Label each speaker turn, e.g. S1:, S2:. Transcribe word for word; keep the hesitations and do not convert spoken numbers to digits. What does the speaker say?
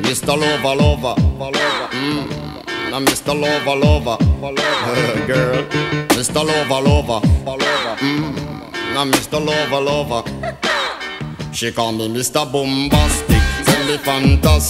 S1: Mister Lover, lover, mm. Now Mister Lover, lover, girl. Mister Lover, lover, mm. Now Mister Lover, lover. She call me Mister Bombastic, tell me fantastic.